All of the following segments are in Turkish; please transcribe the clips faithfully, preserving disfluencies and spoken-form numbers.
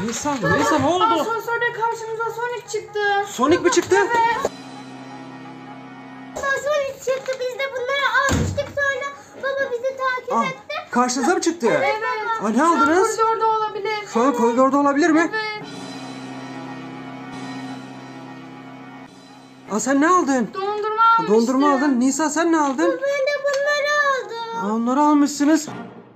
Nisa, Nisa ne oldu? Asansörde karşımıza Sonic çıktı. Sonic mi çıktı? Evet. Sonic çıktı. Biz de bunları almıştık sonra baba bizi takip Ah, etti. karşınıza mı çıktı? Evet. Aa, ne aldınız? Şu an koridorda olabilir. Şu an koridorda olabilir mi? Evet. Aa, sen ne aldın? Dondurma almıştım. Dondurma aldın. Nisa sen ne aldın? Ben de bunları aldım. Aa, onları almışsınız.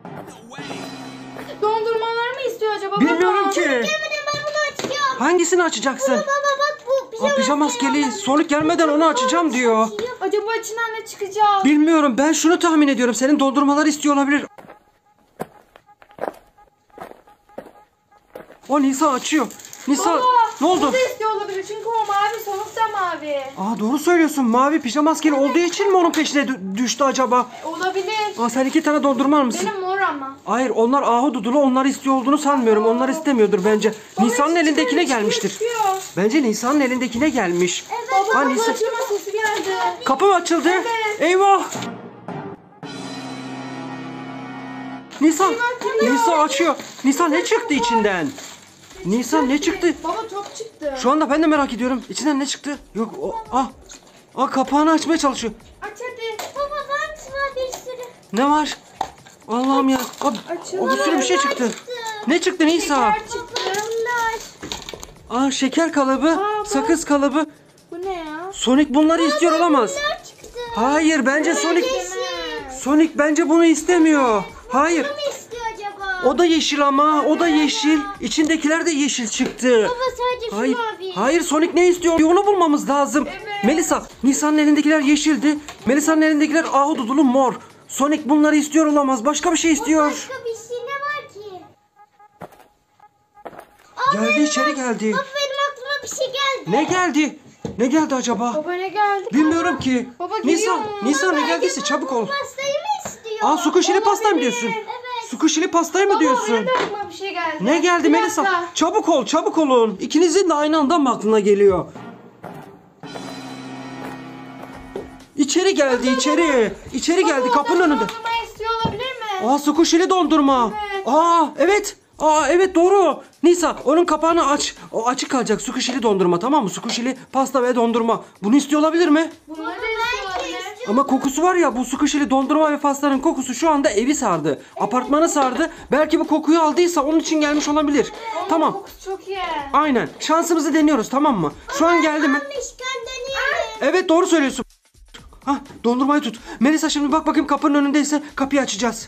Dondurmalar mı istiyor acaba? Bilmiyorum baba? ki. Gelmeden ben bunu açacağım. Hangisini açacaksın? Baba bak bu pijama, Aa, pijama maskeli. Sonic gelmeden onu açacağım diyor. Acaba içinden ne çıkacak? Bilmiyorum. Ben şunu tahmin ediyorum. Senin dondurmaları istiyor olabilir. O Nisa açıyor. Nisa Baba, ne oldu? o da istiyor olabilir çünkü o mavi, Sonic da mavi. Aa, doğru söylüyorsun. Mavi pijama maskeli olduğu için mi onun peşine dü- düştü acaba? Olabilir. Aa, sen iki tane dondurma almışsın. Benim mor ama. Hayır, onlar ahududulu, onlar istiyor olduğunu sanmıyorum. Onlar istemiyordur bence. Nisa'nın Baba, elindekine çıkıyor, gelmiştir. çıkıyor. Bence Nisa'nın elindekine gelmiş. Baba Ha, kapı Nisa- açılma sesi geldi. Kapı mı açıldı? Evet. Eyvah! Nisa, açılıyor. Nisa açıyor. Nisa ne çıktı içinden? Nisa ne çıktı? Baba top çıktı. Şu anda ben de merak ediyorum. İçinden ne çıktı? Yok, o, ah, ah kapağını açmaya çalışıyor. Aç hadi. Baba bak var bir sürü. Ne var? Allah'ım ya. Ah, Açılıyor. o bir sürü bir şey çıktı. Ne çıktı Nisa? Şeker çıktı. Bunlar. Aa, şeker kalıbı, bak. sakız kalıbı. Bu ne ya? Sonic bunları istiyor olamaz. Bunlar çıktı. Hayır, bence Sonic Yeşil. Sonic bence bunu istemiyor. Hayır. Ne istiyor acaba? O da yeşil ama, o da yeşil. İçindekiler de yeşil çıktı. Baba sadece şu Hayır. mavi. Hayır, Sonic ne istiyor? Onu bulmamız lazım. Evet. Melisa, Nisa'nın elindekiler yeşildi. Melisa'nın elindekiler ahududulu mor. Sonic bunları istiyor olamaz. Başka bir şey istiyor. Başka bir şey ne var ki? Geldi, içeri geldi. Baba benim aklıma bir şey geldi. Ne geldi? Ne geldi acaba? Baba ne geldi? Bilmiyorum ki. Baba Nisa, geliyor mu? Nisa ne Baba, geldiyse acaba çabuk ol. Pastayı mı istiyor? Aa, sukuşili pasta mı Olabilir. diyorsun? Evet. Sukuşili pastayı mı Baba diyorsun? benim de aklıma bir şey geldi. Ne geldi Bir Melisa? dakika. Çabuk ol, çabuk olun. İkinizin de aynı anda mı aklına geliyor? İçeri geldi, içeri. İçeri geldi, Baba, kapının ondan önünde. dondurma istiyor olabilir mi? Aa, sukuşili dondurma. Evet. Aa, evet. Aa, evet doğru. Nisa, onun kapağını aç. O açık kalacak. Sukuşili dondurma, tamam mı? Sukuşili pasta ve dondurma. Bunu istiyor olabilir mi? Bunları da istiyor olabilir. Ama kokusu var ya, bu sukuşili dondurma ve pastanın kokusu şu anda evi sardı. Apartmanı sardı. Belki bu kokuyu aldıysa onun için gelmiş olabilir. Tamam. Kokusu çok iyi. Aynen. Şansımızı deniyoruz, tamam mı? Şu an geldi mi? Almışken deneyelim. Evet, doğru söylüyorsun. Hah, dondurmayı tut. Melisa, şimdi bak bakayım kapının önündeyse kapıyı açacağız.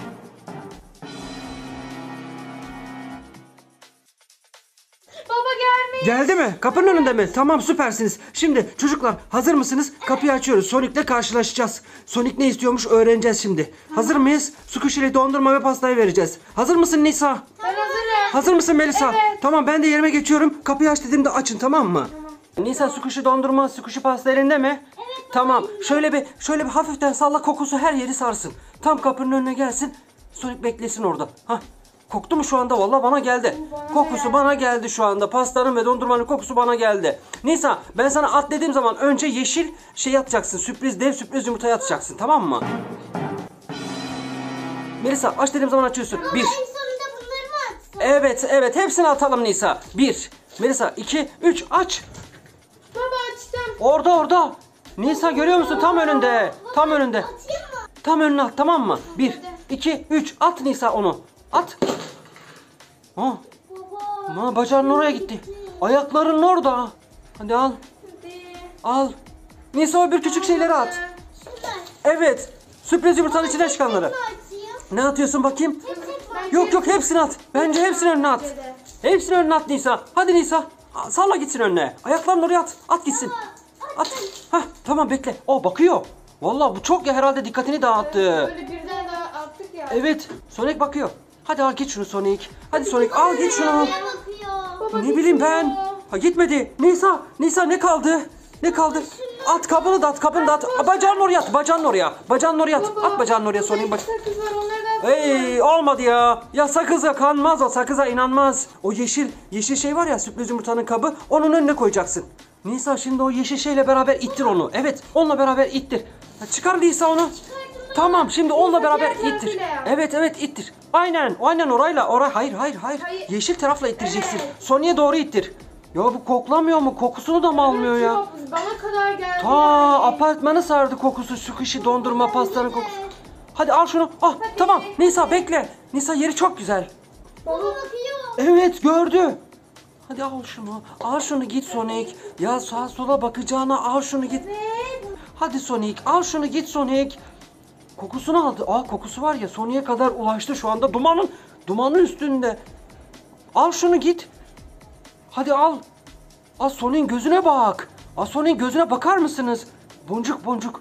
Baba gelmiş. Geldi mi? Kapının önünde mi? Tamam, süpersiniz. Şimdi çocuklar hazır mısınız? Kapıyı açıyoruz. Sonic'le karşılaşacağız. Sonic ne istiyormuş öğreneceğiz şimdi. Hazır mıyız? Sukuşili dondurma ve pastayı vereceğiz. Hazır mısın Nisa? Ben hazırım. Hazır mısın Melisa? Evet. Tamam, ben de yerime geçiyorum. Kapıyı aç dediğimde açın, tamam mı? Nisa, sukuşi dondurma, sukuşi pasta elinde mi? Evet. Tamam. Şöyle bir şöyle bir hafiften salla, kokusu her yeri sarsın. Tam kapının önüne gelsin. Sonic beklesin orada. Hah. Koktu mu şu anda? Vallahi bana geldi. Kokusu bana geldi şu anda. Pastanın ve dondurmanın kokusu bana geldi. Nisa, ben sana at dediğim zaman önce yeşil şey atacaksın. Sürpriz, dev sürpriz yumurtayı atacaksın, tamam mı? Melisa, aç dediğim zaman açıyorsun. Bir. En sonunda bunları mı atsın? Evet, evet. Hepsini atalım Nisa. Bir. Melisa, iki, üç. Aç. Baba açtım. Orada, orada. Nisa, görüyor musun? Tam önünde. Tam önünde. Atayım mı? Tam önüne at, tamam mı? Bir, iki, üç. At Nisa onu. At. Ha, Baba. ha, bacağın oraya gitti. Ayakların orada. Hadi al. Hadi. Al. Nisa, öbür küçük şeyleri at. Şunlar. Evet. Sürpriz yumurtanın içinden çıkanları. Hepsini atayım. Ne atıyorsun bakayım? Hepsini Yok yok, hepsini at. Bence hepsini önüne at. Hepsini önüne at Nisa. Hadi Nisa. Aa, salla gitsin önüne. Ayaklarını oraya at. At gitsin. At. Hah, tamam, bekle. O bakıyor. Vallahi bu çok ya, herhalde dikkatini dağıttı. Böyle birden daha attık ya. Evet. Sonic bakıyor. Hadi al git şunu Sonic. Hadi Sonic al git şunu. Nereye bakıyor? Baba Ne bileyim ben. gitmiyor. Ha, gitmedi. Nisa. Nisa ne kaldı? Ne kaldı? At kabını da at, kabını da at. Aa, bacağını oraya at, bacağını oraya. Bacağını oraya at. Baba, At bacağını oraya burada Sonic. iki Bak. sakız var, onları da atayım. Ey, olmadı ya. Ya sakıza kanmaz o, sakıza inanmaz. O yeşil yeşil şey var ya, sürpriz yumurtanın kabı, onun önüne koyacaksın. Nisa, şimdi o yeşil şeyle beraber ittir onu. Evet, onunla beraber ittir. Ha, çıkar Nisa onu. Çıkardım Tamam şimdi onunla beraber diğer ittir. tarafıyla yap. Evet evet ittir. Aynen aynen orayla oray hayır hayır hayır. Hayır. Yeşil tarafla ittireceksin. Evet. Sony'e doğru ittir. Ya bu koklamıyor mu? Kokusunu da mı almıyor Evet, ya? yok, bana kadar geldi. Ta yani. apartmanı sardı kokusu. Sukuşi dondurma pastanın kokusu. Hadi al şunu. Ah tamam. Nisa bekle. Nisa yeri çok güzel. Baba bakıyor. Evet gördü. Hadi al şunu. Al şunu git Sonic. Ya sağa sola bakacağına al şunu git. Hadi Sonic al şunu git Sonic. Kokusunu aldı. Aa kokusu var ya Sonic'e kadar ulaştı şu anda. Dumanın dumanın üstünde. Al şunu git. Hadi al. Al Sonic'in gözüne bak. Al Sonic'in gözüne bakar mısınız? Boncuk boncuk.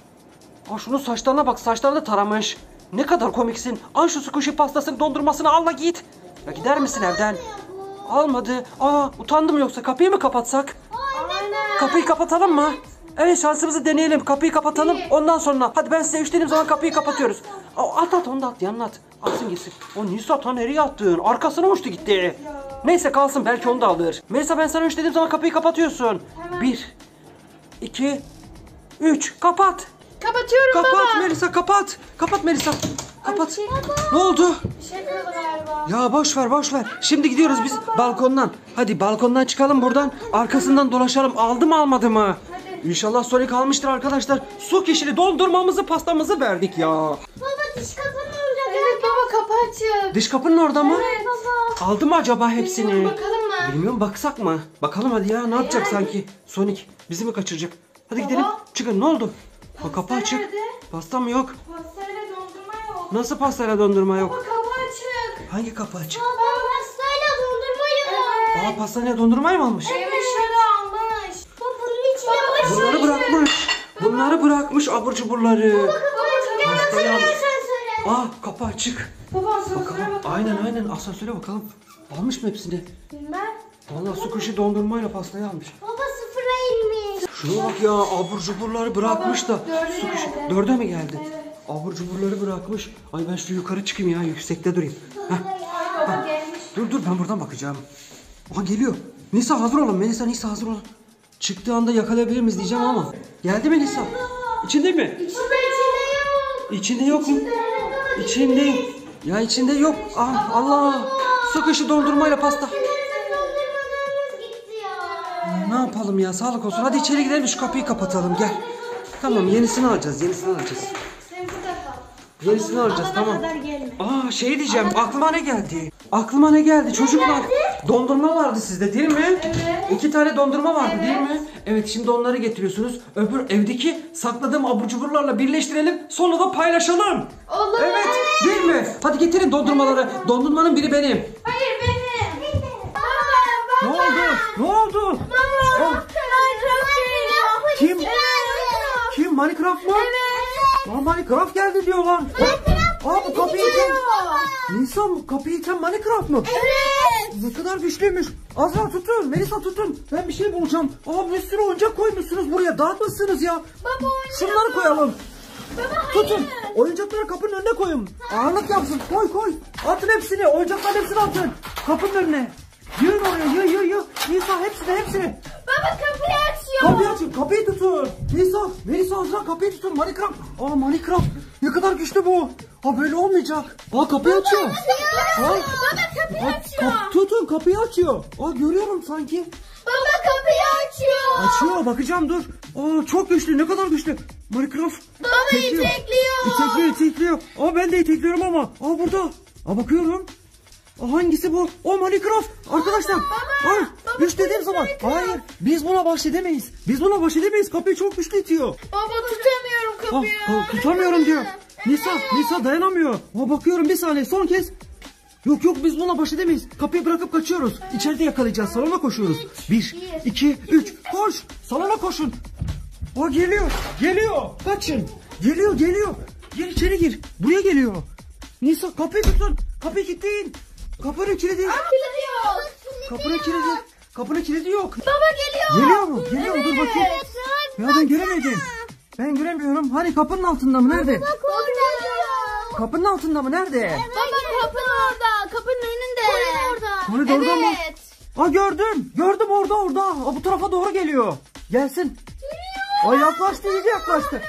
Al şunun saçlarına bak. Saçlarını taramış. Ne kadar komiksin. Al şu squishy pastasının dondurmasını al da git. Ya gider misin evden? Almadı. Aa utandım yoksa kapıyı mı kapatsak? Aynen. Kapıyı kapatalım mı? Evet şansımızı deneyelim. Kapıyı kapatalım. İyi. Ondan sonra. Hadi ben size üç dediğim zaman kapıyı kapatıyoruz. Aa, at at onu da at. Yanına at. Atsın gitsin. O Nisa ta nereye attın? Arkasına uçtu gitti. Neyse kalsın belki onu da alır. Melisa ben sana üç dediğim zaman kapıyı kapatıyorsun. Hemen. Bir. iki, Üç. Kapat. Kapatıyorum Kapat baba. Melisa kapat. Kapat Melisa. Kapat. şey- Ne oldu? Bir şey kırıldı galiba. Ya boş ver boş ver. Şimdi gidiyoruz biz balkondan. Hadi balkondan çıkalım buradan. Arkasından dolaşalım. Aldı mı almadı mı? Hadi. İnşallah Sonic almıştır arkadaşlar. Su kişili dondurmamızı pastamızı verdik ya. Baba diş kapının orada. Evet baba kapı açık. Dış kapının orada mı? Evet baba. Aldı mı acaba hepsini? Bilmiyorum, bakalım mı? Bilmiyorum baksak mı? Bakalım hadi ya ne yapacak Yani. sanki? Sonic bizi mi kaçıracak? Hadi Baba. gidelim. Çıkın ne oldu? Bak kapı Pasta açık. nerede? Pasta mı yok? Pastayla dondurma yok. Nasıl pastayla dondurma Baba yok? kapı açık. Hangi kapı açık? Baba pastayla dondurma yok. Aa pastaneye dondurmayı mı almış? Evet şurada almış. Baba bunun içine Baba, boş. Bunları bırakmış. Bunları bırakmış abur cuburları. Pastayı almış. Aa kapı açık. Baba asansöre Bakalım. bakalım. Aynen aynen asansöre bakalım. Almış mı hepsini? Bilmem. Vallahi su kuşu dondurmayla pastayı almış. Baba sıfıra inmiş. Şuna bak ya abur cuburları bırakmış da. dörde Su kuşu geldi. dörde mi geldi? Evet. Abur cuburları bırakmış. Ay ben şu yukarı çıkayım ya yüksekte durayım. Heh. Ay baba gelmiş. Dur dur ben buradan bakacağım. Aha geliyor. Nisa hazır olun. Melisa Nisa hazır olun. Çıktığı anda yakalayabilir miyiz diyeceğim ama. Geldi mi Nisa? İçinde mi? İçinde içinde yok. İçinde yok mu? İçinde. Ya içinde yok. Ah Allah. Su kuşu dondurmayla pasta. Dondurmalarımız gitti ya. Ne yapalım ya sağlık olsun. Hadi içeri gidelim şu kapıyı kapatalım gel. Tamam yenisini alacağız yenisini alacağız. Sen burada kal. Yenisini alacağız tamam. kadar gelme. Aa şey diyeceğim aklıma ne geldi? Aklıma ne geldi çocuklar? Dondurma vardı sizde değil mi? Evet. İki tane dondurma vardı Evet. değil mi? Evet şimdi onları getiriyorsunuz. Öbür evdeki sakladığım abur cuburlarla birleştirelim. Sonra da paylaşalım. Olur. Evet değil mi? Hadi getirin dondurmaları. Dondurmanın biri benim. Hayır benim. Baba. Ne oldu? Ne oldu? Baba. Oh. Kim? Kim? Minecraft mı? Evet. Aa, Minecraft geldi diyorlar. Aa bu kapıyı iten. Nisa bu kapıyı iten Minecraft mı? Evet. Ne kadar güçlüymüş. Azra tutun. Melisa tutun. Ben bir şey bulacağım. Aa bir sürü oyuncak koymuşsunuz buraya. Dağıtmışsınız ya. Baba oynuyor. Şunları koyalım. Baba hayır. Tutun. Oyuncakları kapının önüne koyun. Ağırlık yapsın. Koy koy. Atın hepsini. Oyuncakların hepsini atın. Kapının önüne. Yığın oraya. Yığ yığ yığ. Nisa hepsini hepsini. Baba kapıyı açıyor. Kapıyı açın. Kapıyı tutun. Nisa. Melisa Azra kapıyı tutun. Minecraft. Aa Minecraft. Ne kadar güçlü bu. Ha böyle olmayacak. Aa kapıyı açıyor. Ha? Baba kapıyı Aa, açıyor. kap- tutun kapıyı açıyor. Aa görüyorum sanki. Baba kapıyı açıyor. Açıyor bakacağım dur. Aa çok güçlü ne kadar güçlü. Minecraft. Baba İtekliyor. itekliyor. İtekliyor itekliyor. Aa ben de itekliyorum ama. Aa burada. Aa bakıyorum. Aa, hangisi bu? O Minecraft. Arkadaşlar. baba, Ay, baba, üç dediğim zaman. Minecraft. Hayır. Biz buna baş edemeyiz. Biz buna baş edemeyiz. Kapıyı çok güçlü itiyor. Baba tutamıyorum Ah, kapıyı. ah, tutamıyorum diyor. Nisa, Nisa dayanamıyor. Aa, bakıyorum bir saniye son kez. Yok yok biz buna baş edemeyiz. Kapıyı bırakıp kaçıyoruz. İçeride yakalayacağız. Salona koşuyoruz. Bir, iki, üç. Koş. Salona koşun. O geliyor. Geliyor. Kaçın. Geliyor geliyor. Gir içeri gir. Buraya geliyor. Nisa kapıyı tutun. Kapıyı kilitleyin. Kapının kilidi. Kilitliyor. Kapının kilidi. Kapının kilidi yok. Baba geliyor. Geliyor mu? Geliyor mu? Dur bakayım. Ya ben göremedim. Ben göremiyorum. Hani kapının altında mı? Nerede? Orada. Kapının altında mı? Nerede? Baba kapının orada. Kapının önünde. Koridorda. Koridorda mı? Evet. Aa gördüm. Gördüm orada orada. Aa, bu tarafa doğru geliyor. Gelsin. Ay yaklaştı iyice yaklaştı.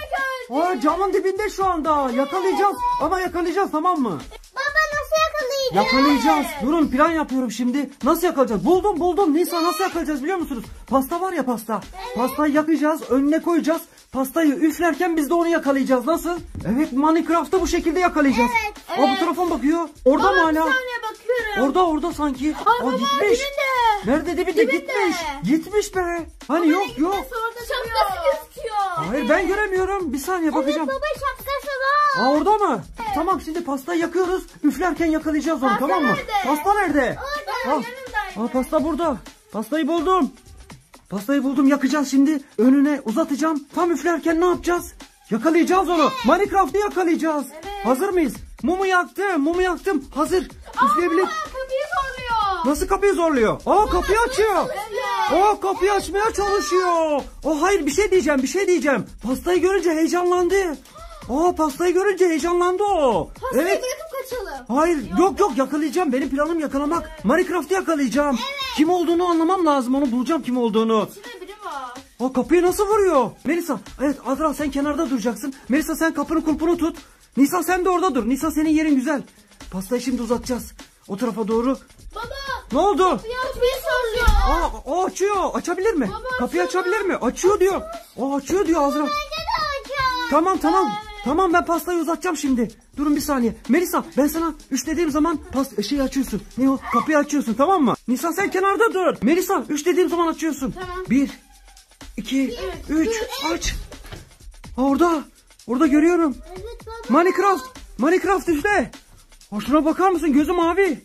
Aa, camın dibinde şu anda. Yakalayacağız. Ama yakalayacağız, tamam mı? Baba nasıl yakalayacağız? Yakalayacağız. Durun, plan yapıyorum şimdi. Nasıl yakalayacağız? Buldum buldum. Nisa, nasıl yakalayacağız biliyor musunuz? Pasta var ya, pasta. Pastayı yakacağız. Önüne koyacağız. Pastayı üflerken biz de onu yakalayacağız. Nasıl? Evet, Minecraft'ta bu şekilde yakalayacağız. Evet, Aa, bu telefon bakıyor. Orada mı Baba bir hala? saniye bakıyorum. Orada orada sanki. Aa, Aa, baba gitmiş. dibinde. Nerede dibinde? Dibinde. Gitmiş. Gitmiş be. Hani yok yok. Şapkası gözüküyor. Hayır, ben göremiyorum. Bir saniye bakacağım. Baba şapkası var. Aa, orada mı? Tamam, şimdi pastayı yakıyoruz. Üflerken yakalayacağız onu, Pasta tamam mı? nerede? Pasta nerede? Orada, Al. yanındaydı. Aa, pasta burada. Pastayı buldum. Pastayı buldum, yakacağız şimdi. Önüne uzatacağım. Tam üflerken ne yapacağız? Yakalayacağız onu. Minecraft'ı yakalayacağız. Hazır mıyız? Mumu yaktım. Mumu yaktım. Hazır. Üfleyebilir. Aa, kapıyı zorluyor. Nasıl kapıyı zorluyor? Aa, kapıyı açıyor. Evet. Aa, kapıyı açmaya çalışıyor. Aa, hayır, bir şey diyeceğim, bir şey diyeceğim. Pastayı görünce heyecanlandı. Aa, pastayı görünce heyecanlandı o. Pastayı Evet. bırakıp kaçalım. Hayır, yok yok, yakalayacağım. Benim planım yakalamak. Minecraft'ı yakalayacağım. Kim olduğunu anlamam lazım. Onu bulacağım, kim olduğunu. İçinde biri var. Aa, kapıyı nasıl vuruyor? Melisa, evet, Azra sen kenarda duracaksın. Melisa sen kapının kulpunu tut. Nisa sen de orada dur. Nisa, senin yerin güzel. Pastayı şimdi uzatacağız. O tarafa doğru. Baba. Ne oldu? Ya kapıyı zorluyor. Aa, o açıyor. Açabilir mi? Baba, Kapıyı açıyor. açabilir mi? Açıyor diyor. O açıyor diyor Azra. Bence de açar. Tamam tamam. Tamam, ben pastayı uzatacağım şimdi. Durun bir saniye. Melisa, ben sana üç dediğim zaman past şeyi açıyorsun. Ne o? Kapıyı açıyorsun, tamam mı? Nisa sen kenarda dur. Melisa, üç dediğim zaman açıyorsun. Tamam. Bir, iki, üç, aç. Aa, orada. Orada görüyorum. Evet baba. Minecraft. Minecraft üfle. Aa, şuna bakar mısın? Gözü mavi.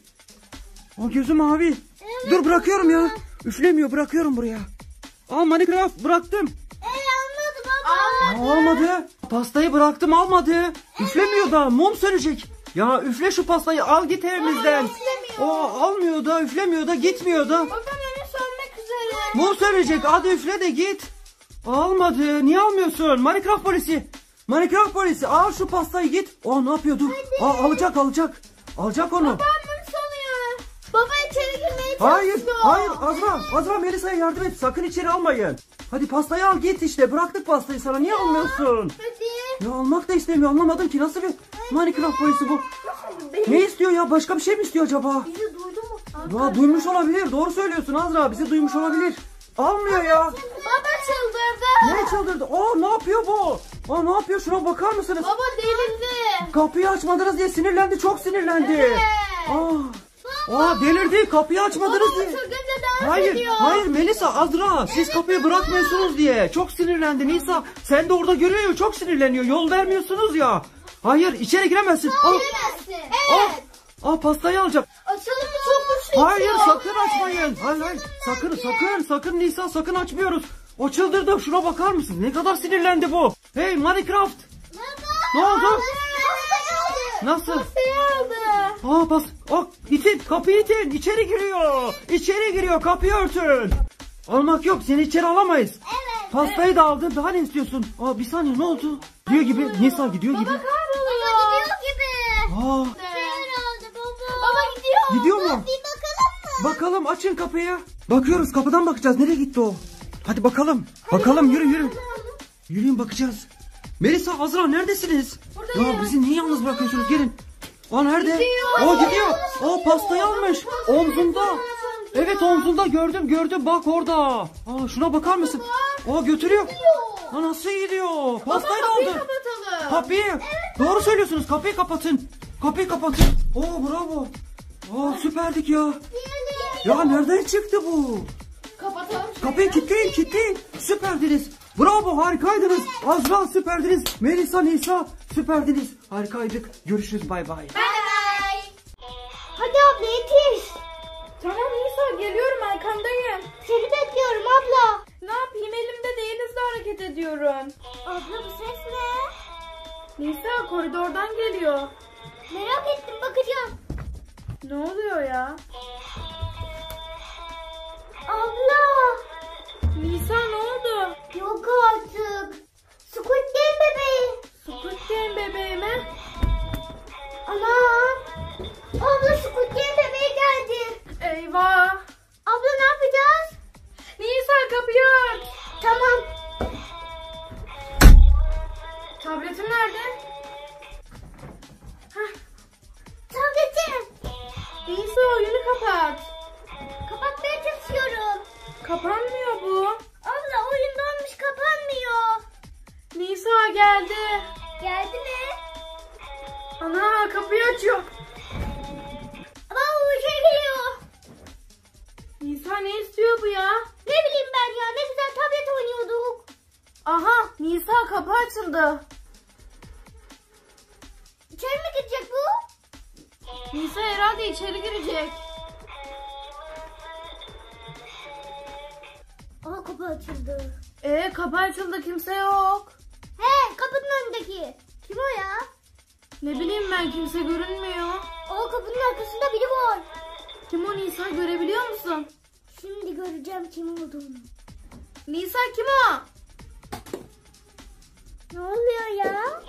O gözü mavi. Dur, bırakıyorum ya. Üflemiyor, bırakıyorum buraya. Al Minecraft, bıraktım. Ey anladı baba. Aa, Almadı. Pastayı bıraktım, almadı. Üflemiyor da, mum sönecek. Ya üfle şu pastayı, al git evimizden. O almıyor da, üflemiyor da, gitmiyor da. Bakın önü sönmek üzere. Mum sönecek, hadi üfle de git. Almadı. Niye almıyorsun? Minecraft polisi. Minecraft polisi, al şu pastayı, git. O ne yapıyordu? Aa, alacak alacak. Alacak onu. Ben bunu sanıyor. Baba içeri girmeye Hayır, çalışıyor. hayır Azra, Azra Melisa'ya yardım et. Sakın içeri almayın. Hadi pastayı al git işte. Bıraktık pastayı sana. Niye almıyorsun? Hadi. Ya almak da istemiyor. Anlamadım ki, nasıl bir Minecraft polisi bu? Ne istiyor ya? Başka bir şey mi istiyor acaba? Bizi duydu mu? Ya duymuş olabilir. Doğru söylüyorsun Azra. Bizi duymuş olabilir. Almıyor ya. Baba çıldırdı. Ne çıldırdı? Aa, ne yapıyor bu? Aa, ne yapıyor? Şuna bakar mısınız? Baba delirdi. Kapıyı açmadınız diye sinirlendi. Çok sinirlendi. Evet. Aa, aa delirdi. Kapıyı açmadınız Baba diye. çılgınca dans Hayır, ediyor. hayır Melisa, Azra, siz kapıyı bırakmıyorsunuz diye. Çok sinirlendi Nisa. Sen de orada görüyor, çok sinirleniyor. Yol vermiyorsunuz ya. Hayır, içeri giremezsin. Al, Giremezsin. al, Evet. al pastayı alacak. Açalım mı, çok güçlü Hayır, itiyor. sakın açmayın. Hayır, hayır. Sakın, sakın, sakın Nisa, sakın açmıyoruz. O çıldırdı. Şuna bakar mısın? Ne kadar sinirlendi bu. Hey Minecraft. Ne oldu? Pastayı aldı. Nasıl? Pastayı aldı. Aa, bas. Aa, itin, kapıyı itin. İçeri giriyor. İçeri giriyor. Kapıyı örtün. Almak yok. Seni içeri alamayız. Evet. Pastayı da aldın. Daha ne istiyorsun? Aa, bir saniye, ne oldu? Gidiyor gibi. Nisa gidiyor gibi. Baba kahroluyor. Baba gidiyor gibi. Aa, Neler oldu baba? Baba gidiyor. gidiyor mu? Bir bakalım mı? Bakalım, açın kapıyı. Bakıyoruz, kapıdan bakacağız. Nereye gitti o? Hadi bakalım. Bakalım, yürü yürü. Yürüyün, bakacağız. Melisa, Azra neredesiniz? Buradayım. Ya bizi niye yalnız bırakıyorsunuz? Gelin. Aa, nerede? Gidiyor. Aa, gidiyor. Aa, pastayı almış. Omzunda. Evet, omzunda gördüm gördüm. Bak orada. Aa, şuna bakar mısın? Aa, götürüyor. Aa, nasıl gidiyor? Pastayı da Kapıyı aldı. kapatalım. Kapıyı. Doğru söylüyorsunuz. Kapıyı kapatın. Kapıyı kapatın. Oo, bravo. Aa, süperdik ya. Ya nereden çıktı bu? Kapatalım. Kapıyı kilitleyin, kilitleyin. Süperdiniz. Bravo, harikaydınız. Azra süperdiniz. Melisa, Nisa süperdiniz. Harikaydık. Görüşürüz, bay bay. Bye bye. Hadi abla yetiş. Tamam Nisa, geliyorum, arkandayım. Seni bekliyorum abla. Ne yapayım, elimde değil, hızlı hareket ediyorum. Abla bu ses ne? Nisa koridordan geliyor. Merak ettim, bakacağım. Ne oluyor ya? Abla. Nisa ne oldu? Yok artık. Squid Game bebeği. Squid Game bebeği mi? Anam. Abla Squid Game bebeği geldi. Eyvah. Abla ne yapacağız? Nisa kapıyı aç. Tamam. Tabii Nisa oyunu kapat. Kapatmaya çalışıyorum. Kapanmıyor bu. Abla oyun donmuş, kapanmıyor. Nisa geldi. Geldi mi? Ana kapıyı açıyor. Aa, bir şey geliyor. Nisa ne istiyor bu ya? Ne bileyim ben ya, ne güzel tablet oynuyorduk. Aha Nisa kapı açıldı. İçeri mi girecek bu? Nisa herhalde içeri girecek. Aa, kapı açıldı. Ee kapı açıldı, kimse yok. He, kapının önündeki. Kim o ya? Ne bileyim ben, kimse görünmüyor. Aa, kapının arkasında biri var. Kim o Nisa, görebiliyor musun? Şimdi göreceğim kim olduğunu. Nisa kim o? Ne oluyor ya?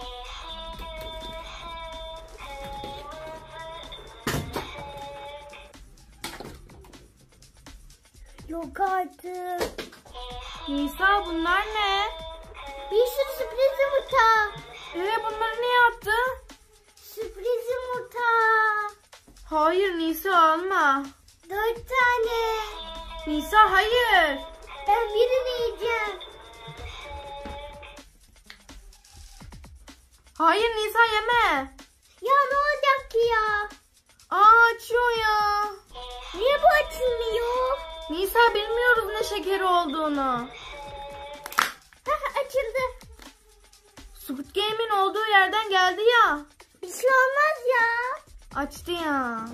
Yok artık. Nisa bunlar ne? Bir sürü sürpriz yumurta. Ee bunları niye attı? Sürpriz yumurta. Hayır Nisa alma. Dört tane. Nisa hayır. Ben birini yiyeceğim. Hayır Nisa yeme. Ya ne olacak ki ya? Aa açıyor ya. Niye bu açılmıyor? Nisa bilmiyoruz ne şekeri olduğunu. Hah, açıldı. Squid Game'in olduğu yerden geldi ya. Bir şey olmaz ya. Açtı ya.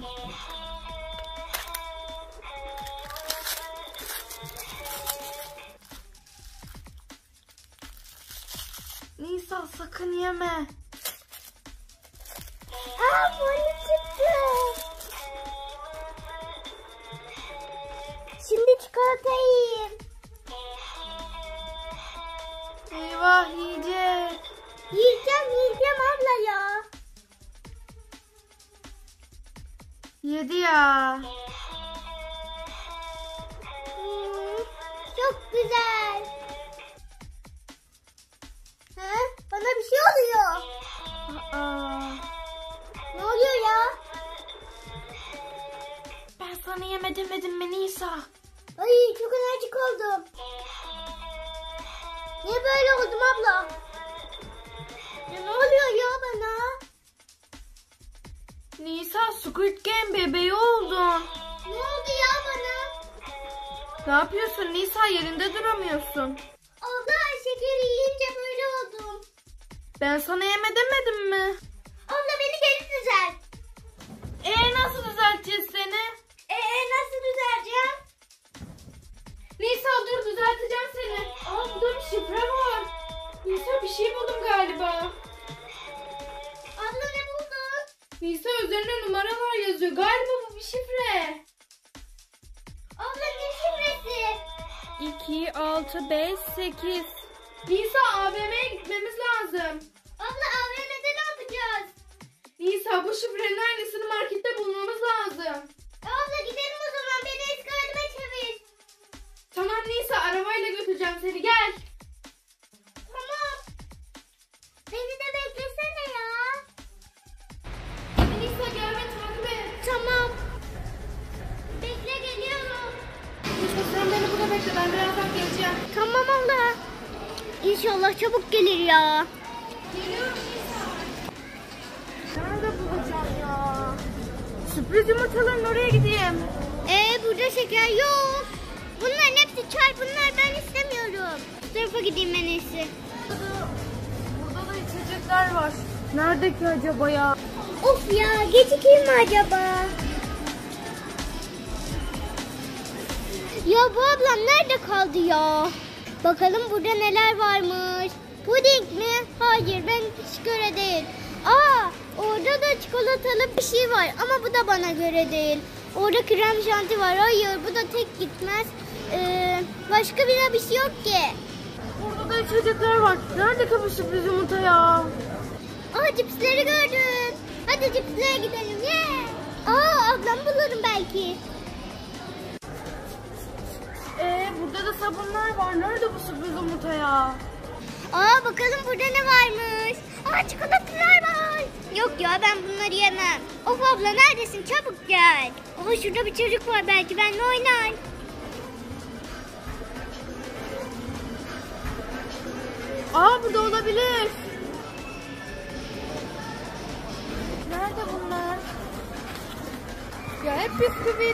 Nisa sakın yeme. Aa, böyle çıktı. Şimdi çikolata yiyeyim. Eyvah yiyecek. Yiyeceğim yiyeceğim abla ya. Yedi ya. Hmm, çok güzel. Ha? Bana bir şey oluyor. Aa, Ne oluyor ya? ben sana yeme demedim mi Nisa? Ay, çok enerjik oldum. Niye böyle oldum abla? Ya ne oluyor ya bana? Nisa Squid Game bebeği oldun. Ne oldu ya bana? Ne yapıyorsun Nisa, yerinde duramıyorsun. Abla, şekeri yiyince böyle oldum. Ben sana yeme demedim mi? Abla, beni geri düzelt. Ee nasıl düzelteceğiz seni? Ee nasıl düzeleceğim? Nisa dur düzelteceğim seni. Aa burada bir şifre var. Nisa bir şey buldum galiba. Abla, ne buldun? Nisa üzerinde numaralar yazıyor. Galiba bu bir şifre. Abla, ne şifresi? iki, altı, beş, sekiz. Nisa A V M'ye gitmemiz lazım. Abla, A V M'de ne yapacağız? Nisa bu şifrenin aynısını markette bulmamız lazım. Abla, gidelim o zaman, beni eski halime çevir. Tamam Nisa, arabayla götüreceğim seni, gel. Tamam. Beni de beklesene ya. Nisa gel ve takip et. Tamam. Bekle, geliyorum. Nisa sen beni burada bekle, ben birazdan geleceğim. Tamam abla. İnşallah çabuk gelir ya. Geliyorum Nisa. Nerede bulacağım ya? Sürpriz yumurtaların oraya gideyim. Ee, burada şeker yok. Bunların hepsi çay, bunlar ben istemiyorum. Bu tarafa gideyim en iyisi. Burada da içecekler var. Nerede ki acaba ya? Of ya, gecikeyim mi acaba? Ya bu ablam nerede kaldı ya? Bakalım burada neler varmış. Puding mi? Hayır, ben hiç göre değil. Aa, orada da çikolatalı bir şey var ama bu da bana göre değil. Orada krem şanti var. Hayır, bu da tek gitmez. Ee, başka bir bir şey yok ki. Burada da içecekler var. Nerede ki bu sürpriz yumurta ya? Aa, cipsleri gördüm. Hadi cipslere gidelim. Yeah. Aa, ablam bulurum belki. Ee, burada da sabunlar var. Nerede bu sürpriz yumurta ya? Aa, bakalım burada ne varmış. Aa, çikolatalar var. Yok ya, ben bunları yemem. Of abla, neredesin? Çabuk gel. Ama şurada bir çocuk var, belki benimle oynar. Aa, burada olabilir. Nerede bunlar? Ya hep bisküvit.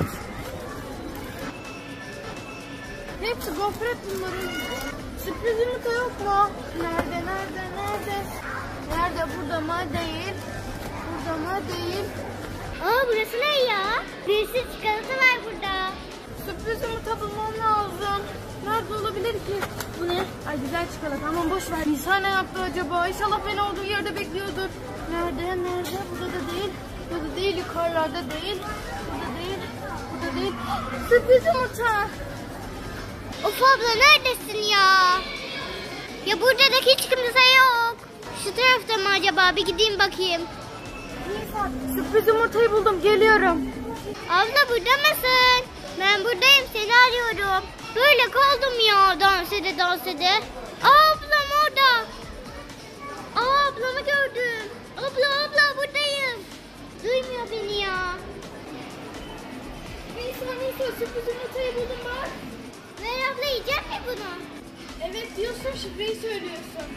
Hepsi gofret bunların. Sürpriz yumurta yok mu? Nerede, nerede, nerede? Nerede? Burada mı? Değil. Burada mı? Değil. Aa, burası ne ya? Bir sürü çikolata var burada. Sürpriz yumurta bulmam lazım. Nerede olabilir ki? Bu ne? Ay, güzel çikolata. Aman boş ver. Nisa ne yaptı acaba? İnşallah beni olduğu yerde bekliyordur. Nerede? Nerede? Burada da değil. Burada değil. Yukarılarda değil. Burada değil. Burada değil. Sürpriz yumurta. Of abla, neredesin ya? Ya burada da hiç kimse yok. Şu tarafta mı acaba? Bir gideyim bakayım. Nisa, sürpriz yumurtayı buldum. Geliyorum. Abla, burada mısın? Ben buradayım, seni arıyorum. Böyle kaldım ya, dans ede dans ede. Aa, ablam orada. Aa, ablamı gördüm. Abla abla, buradayım. Duymuyor beni ya. Nisa, Nisa, sürpriz yumurtayı buldum bak. Ver abla, yiyecek mi bunu? Evet diyorsun, şifreyi söylüyorsun.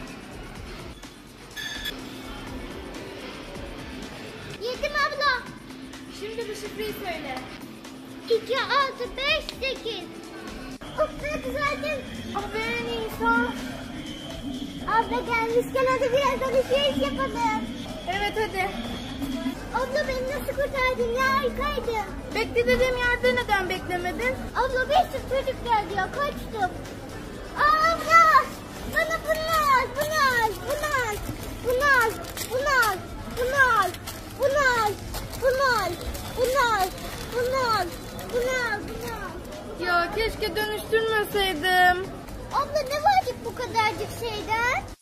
Yedim abla. Şimdi bu şifreyi söyle. iki, altı, beş, sekiz. Of, ne güzeldim. Aferin Nisa. Abla gelmişken hadi biraz alışveriş yapalım. Evet hadi. Abla, beni nasıl kurtardın ya, harikaydın. Bekle dediğim yerde neden beklemedin? Abla, bir sürü çocuk geldi ya, kaçtım. Aa, abla, bana bunu al, bunu al, bunu al, bunu al, bunu al, bunu al, bunu al, bunu al, bunu al, bunu al, bunu al, bunu al. Ya keşke dönüştürmeseydim. Abla, ne vardı bu kadarcık şeyden?